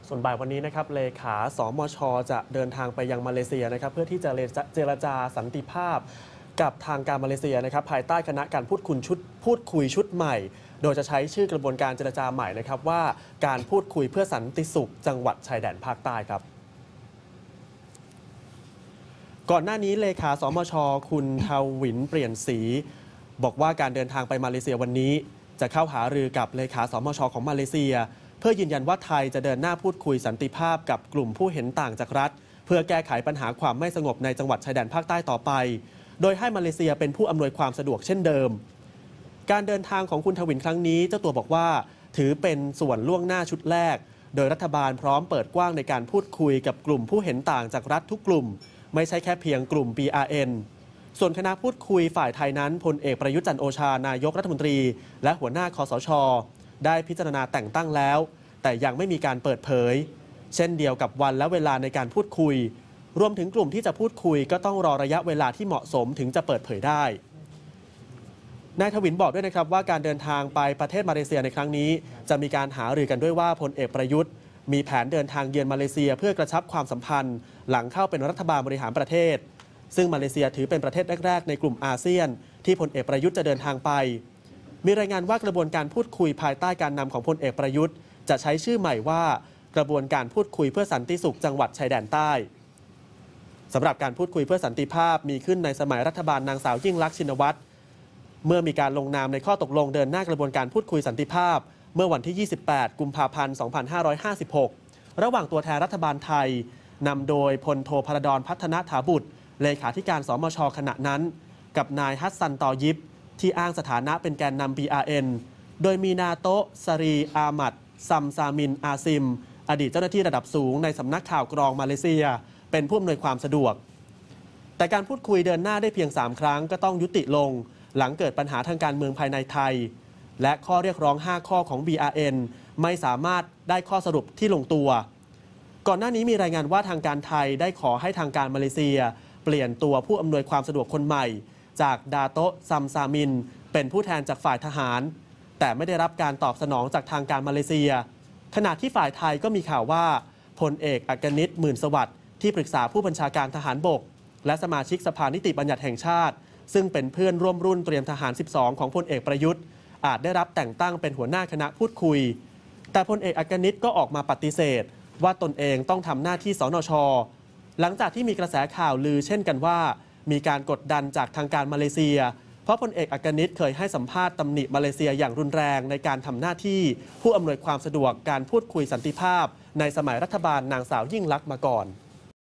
ส่วนบ่ายวันนี้นะครับเลขาสมช.จะเดินทางไปยังมาเลเซียนะครับเพื่อที่จะเจรจาสันติภาพกับทางการมาเลเซียนะครับภายใต้คณะการพูดคุยชุดใหม่ โดยจะใช้ชื่อกระบวนการเจรจาใหม่นะครับว่าการพูดคุยเพื่อสันติสุขจังหวัดชายแดนภาคใต้ครับก่อนหน้านี้เลขาสมช.คุณทวินเปลี่ยนศรีบอกว่าการเดินทางไปมาเลเซียวันนี้จะเข้าหารือกับเลขาสมช.ของมาเลเซียเพื่อยืนยันว่าไทยจะเดินหน้าพูดคุยสันติภาพกับกลุ่มผู้เห็นต่างจากรัฐเพื่อแก้ไขปัญหาความไม่สงบในจังหวัดชายแดนภาคใต้ต่อไปโดยให้มาเลเซียเป็นผู้อำนวยความสะดวกเช่นเดิมการเดินทางของคุณทวินครั้งนี้เจ้าตัวบอกว่าถือเป็นส่วนล่วงหน้าชุดแรกโดยรัฐบาลพร้อมเปิดกว้างในการพูดคุยกับกลุ่มผู้เห็นต่างจากรัฐทุกกลุ่มไม่ใช่แค่เพียงกลุ่ม BRN ส่วนคณะพูดคุยฝ่ายไทยนั้นพลเอกประยุทธ์จันทร์โอชานายกรัฐมนตรีและหัวหน้าคสช.ได้พิจารณาแต่งตั้งแล้วแต่ยังไม่มีการเปิดเผยเช่นเดียวกับวันและเวลาในการพูดคุยรวมถึงกลุ่มที่จะพูดคุยก็ต้องรอระยะเวลาที่เหมาะสมถึงจะเปิดเผยได้นายทวินบอกด้วยนะครับว่าการเดินทางไปประเทศมาเลเซียในครั้งนี้จะมีการหารือกันด้วยว่าพลเอกประยุทธ์มีแผนเดินทางเยือนมาเลเซียเพื่อกระชับความสัมพันธ์หลังเข้าเป็นรัฐบาลบริหารประเทศซึ่งมาเลเซียถือเป็นประเทศแรกๆในกลุ่มอาเซียนที่พลเอกประยุทธ์จะเดินทางไปมีรายงานว่ากระบวนการพูดคุยภายใต้การนำของพลเอกประยุทธ์จะใช้ชื่อใหม่ว่ากระบวนการพูดคุยเพื่อสันติสุขจังหวัดชายแดนใต้สำหรับการพูดคุยเพื่อสันติภาพมีขึ้นในสมัยรัฐบาลนางสาวยิ่งลักษณ์ชินวัตรเมื่อมีการลงนามในข้อตกลงเดินหน้ากระบวนการพูดคุยสันติภาพเมื่อวันที่ 28 กุมภาพันธ์ 2556 ระหว่างตัวแทนรัฐบาลไทยนำโดยพลโทพรดรพัฒนถาบุตรเลขาธิการสมช.ขณะนั้นกับนายฮัสซันตอยิบที่อ้างสถานะเป็นแกนนำ BRN โดยมีนาโตะซารีอามัดซัมซามินอาซิมอดีตเจ้าหน้าที่ระดับสูงในสำนักข่าวกรองมาเลเซียเป็นผู้อำนวยความสะดวกแต่การพูดคุยเดินหน้าได้เพียง3ครั้งก็ต้องยุติลงหลังเกิดปัญหาทางการเมืองภายในไทยและข้อเรียกร้อง5ข้อของ BRN ไม่สามารถได้ข้อสรุปที่ลงตัวก่อนหน้านี้มีรายงานว่าทางการไทยได้ขอให้ทางการมาเลเซียเปลี่ยนตัวผู้อำนวยความสะดวกคนใหม่จากดาโตะซัมซามินเป็นผู้แทนจากฝ่ายทหารแต่ไม่ได้รับการตอบสนองจากทางการมาเลเซียขณะที่ฝ่ายไทยก็มีข่าวว่าพลเอกอักนิต หมื่นสวัสดิ์ที่ปรึกษาผู้บัญชาการทหารบกและสมาชิกสภานิติบัญญัติแห่งชาติซึ่งเป็นเพื่อนร่วมรุ่นเตรียมทหาร 12 ของพลเอกประยุทธ์อาจได้รับแต่งตั้งเป็นหัวหน้าคณะพูดคุยแต่พลเอกอักนิตก็ออกมาปฏิเสธว่าตนเองต้องทำหน้าที่สนช.หลังจากที่มีกระแสข่าวลือเช่นกันว่ามีการกดดันจากทางการมาเลเซียเพราะพลเอกอักนิตเคยให้สัมภาษณ์ตำหนิมาเลเซียอย่างรุนแรงในการทำหน้าที่ผู้อำนวยความสะดวกการพูดคุยสันติภาพในสมัยรัฐบาลนางสาวยิ่งลักษณ์มาก่อน